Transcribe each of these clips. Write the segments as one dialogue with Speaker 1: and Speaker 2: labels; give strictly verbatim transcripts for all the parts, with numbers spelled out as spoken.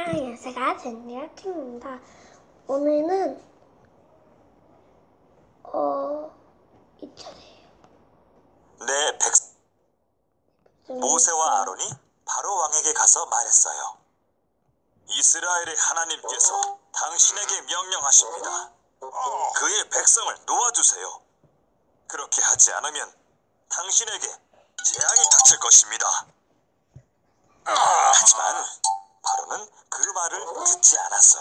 Speaker 1: 안녕하세요. 제니아 친구입니다. 오늘은 어 이 차례예요.
Speaker 2: 네, 백 모세와 아론이 바로 왕에게 가서 말했어요. 이스라엘의 하나님께서 당신에게 명령하십니다. 그의 백성을 놓아주세요. 그렇게 하지 않으면 당신에게 재앙이 닥칠 것입니다. 하지만 바로는 그 말을 듣지 않았어요.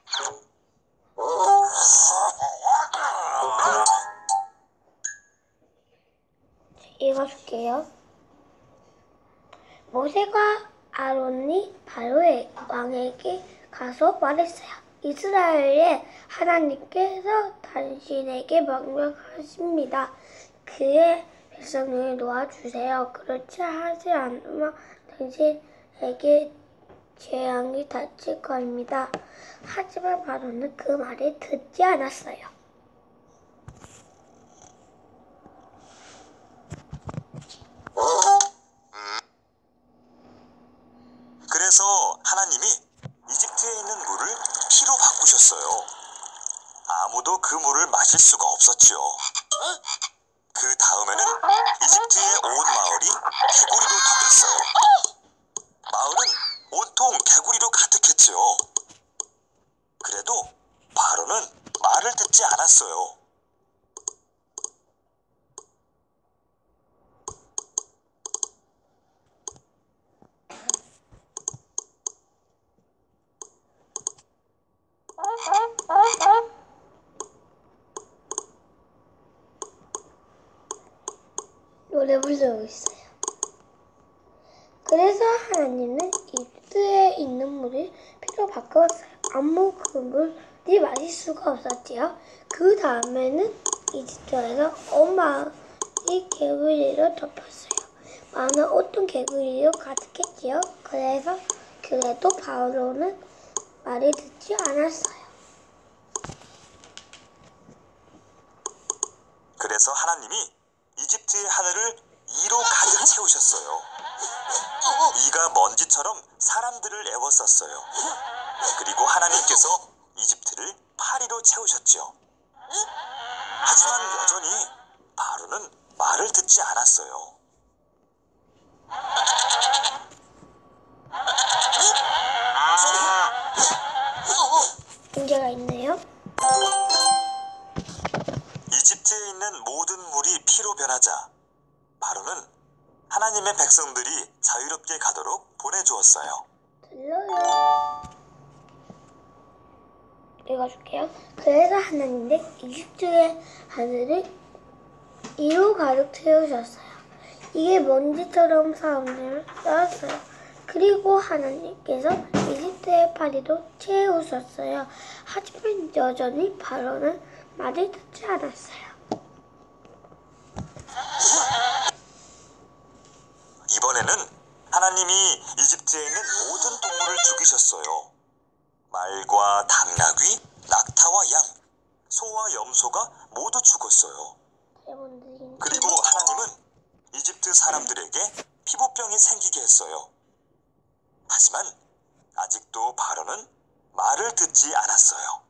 Speaker 1: 읽어줄게요. 모세가 아론이 바로의 왕에게 가서 말했어요. 이스라엘의 하나님께서 당신에게 명령하십니다. 그의 백성을 놓아주세요. 그렇지 하지 않으면 당신에게 재앙이 닥칠 겁니다. 하지만 바로는 그 말을 듣지 않았어요.
Speaker 2: 그래서 하나님이 이집트에 있는 물을 피로 바꾸셨어요. 아무도 그 물을 마실 수가 없었지요. 그 다음에는 이집트의 온 마을이 개구리로 덮였어요. 마을은 온통 개구리로 가득했지요. 그래도 바로는 말을 듣지 않았어요.
Speaker 1: 노래 부르고 있어요. 그래서 하나님은 이집트에 있는 물을 피로 바꾸었어요. 아무 그 물이 마실 수가 없었지요. 그 다음에는 이집트에서 온 마을이 개구리로 덮였어요. 마을은 온통 개구리로 가득했지요. 그래서 그래도 바로는 말을 듣지 않았어요.
Speaker 2: 그래서 하나님이 이집트의 하늘을 이로 가득 채우셨어요. 이가 먼지처럼 사람들을 애워쌌어요. 그리고 하나님께서 이집트를 파리로 채우셨지요. 하지만 여전히 바로는 말을 듣지 않았어요.
Speaker 1: 문제가 있네요.
Speaker 2: 이집트에 있는 모든 물이 피로 변하자 바로는 하나님의 백성들이 자유롭게 가도록 보내주었어요.
Speaker 1: 들려요. 읽어줄게요. 그래서 하나님은 이집트의 하늘을 이로 가득 채우셨어요. 이게 먼지처럼 사람들을 쌓았어요. 그리고 하나님께서 이집트의 파리도 채우셨어요. 하지만 여전히 바로는 말을 듣지 않았어요.
Speaker 2: 이번에는 하나님이 이집트에 있는 모든 동물을 죽이셨어요. 말과 당나귀, 낙타와 양, 소와 염소가 모두 죽었어요. 그리고 하나님은 이집트 사람들에게 피부병이 생기게 했어요. 하지만 아직도 바로는 말을 듣지 않았어요.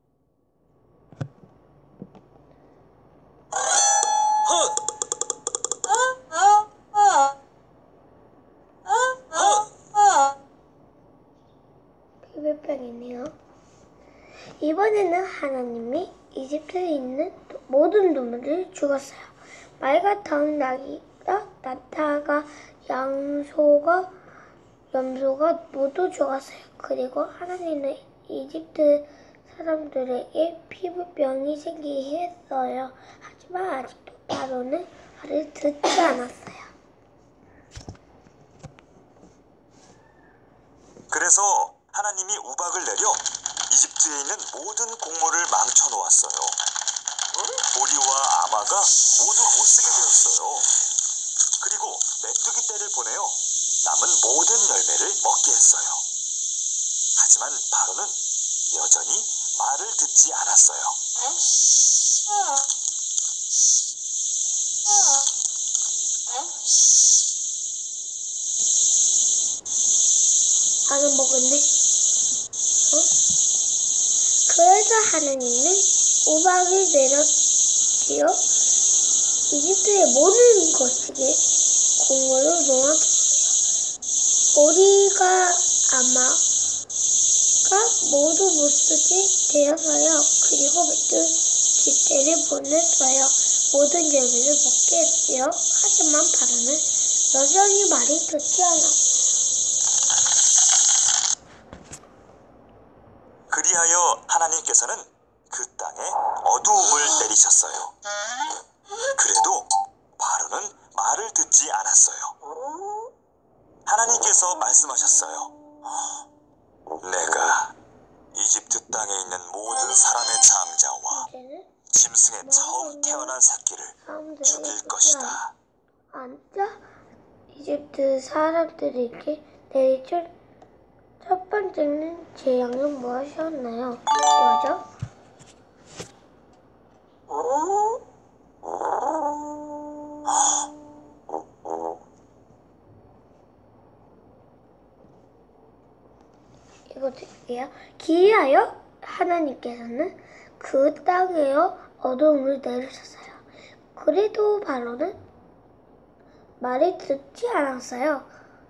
Speaker 1: 피부병이네요. 이번에는 하나님이 이집트에 있는 모든 동물을 죽었어요. 말과 당나귀가, 낙타가, 양소가, 염소가 모두 죽었어요. 그리고 하나님은 이집트 사람들에게 피부병이 생기게 했어요. 하지만 아직도 바로는 말을 듣지 않았어요.
Speaker 2: 그래서 하나님이 우박을 내려 이집트에 있는 모든 곡물을 망쳐놓았어요. 보리와 아마가 모두 못쓰게 되었어요. 그리고 메뚜기 떼를 보내어 남은 모든 열매를 먹게 했어요. 하지만 바로는 여전히 말을 듣지 않았어요.
Speaker 1: 나는 먹었네. 그래서 하나님은 우박을 내렸지요. 이집트의 모든 것을 공으로 놓아줬어요. 우리가 아마가 모두 못쓰게 되었어요. 그리고 메뚜기떼를 보냈어요. 모든 열매를 먹게 했지요. 하지만 바로는 여전히 말이 듣지 않았어요.
Speaker 2: 그리하여 하나님께서는 그 땅에 어두움을 내리셨어요. 그래도 바로는 말을 듣지 않았어요. 하나님께서 말씀하셨어요. 내가 이집트 땅에 있는 모든 사람의 장자와 짐승의 처음 태어난 새끼를 죽일 것이다.
Speaker 1: 앉아 이집트 사람들에게 내리줄 첫 번째는 재앙은 무엇이었나요? 이거죠? 이거 드릴게요. 기이하여 하나님께서는 그 땅에 어두움을 내리셨어요. 그래도 바로는 말을 듣지 않았어요.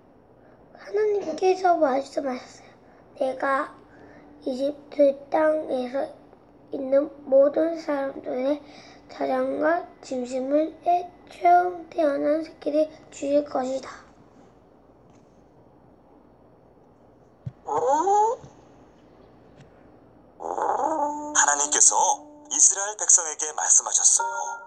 Speaker 1: 하나님께서 말씀하셨어요. 내가 이집트 땅에서 있는 모든 사람들의 자장과 짐승을 처음 태어난 새끼를 죽일 것이다.
Speaker 2: 하나님께서 이스라엘 백성에게 말씀하셨어요.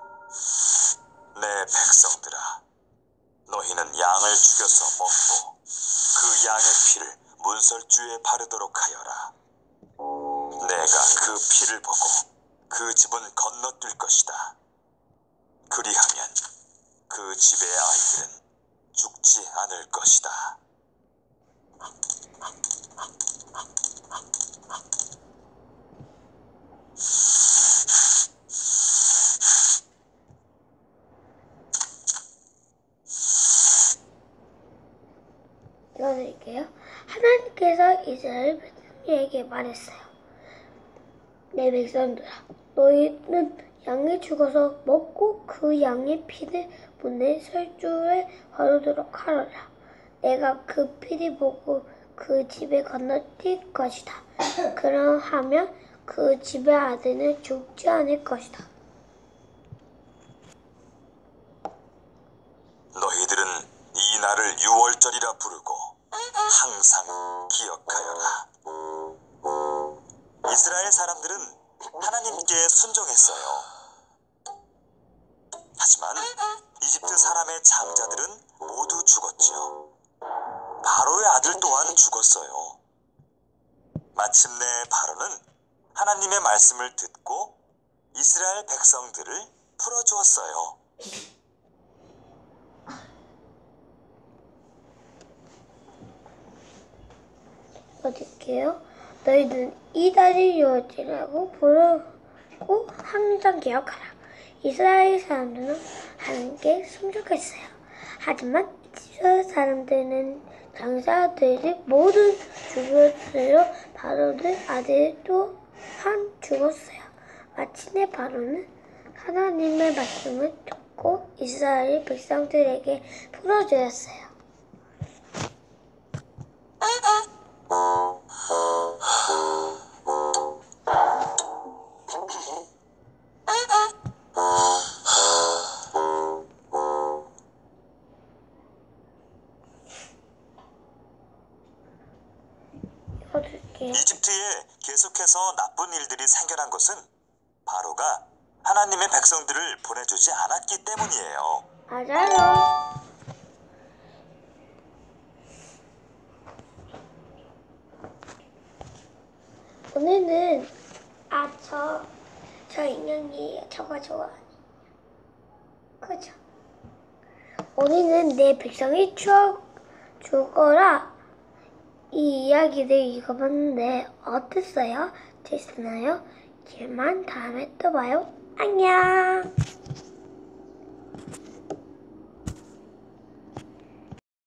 Speaker 2: 내 백성들아, 너희는 양을 죽여서 먹고 그 양의 피를 문설주에 바르도록 하여라. 내가 그 피를 보고 그 집은 건너뛸 것이다. 그리하면 그 집의 아이들은 죽지 않을 것이다.
Speaker 1: 읽어드릴게요. 하나님께서 이스라엘 백성에게 말했어요. 내 백성들아, 너희는 양이 죽어서 먹고 그 양의 피를 문의 설주에 바르도록 하라. 내가 그 피를 보고 그 집에 건너뛸 것이다. 그러하면 그 집의 아들은 죽지 않을 것이다.
Speaker 2: 너희들은 이 날을 유월절이라 부르고 항상 기억하여라. 이스라엘 사람들은 하나님께 순종했어요. 하지만 이집트 사람의 장자들은 모두 죽었지요. 바로의 아들 또한 죽었어요. 마침내 바로는 하나님의 말씀을 듣고 이스라엘 백성들을 풀어주었어요.
Speaker 1: 어딜게요? 너희는 이 달이 유월절이라고 부르고 항상 기억하라. 이스라엘 사람들은 하나님께 순종했어요. 하지만 이스라엘 사람들은 장사들이 모두 죽었어요. 바로는 아들 또한 죽었어요. 마침내 바로는 하나님의 말씀을 듣고 이스라엘 백성들에게 풀어주었어요.
Speaker 2: 이집트에 계속해서 나쁜 일들이 생겨난 것은 바로가 하나님의 백성들을 보내주지 않았기 때문이에요.
Speaker 1: 맞아요. 오늘은 아, 저, 저 인형이 저거 좋아하네. 그죠? 오늘은 내 백성이 추억 죽어라 이 이야기를 읽어봤는데 어땠어요? 재밌었나요? 그만 다음에 또 봐요. 안녕.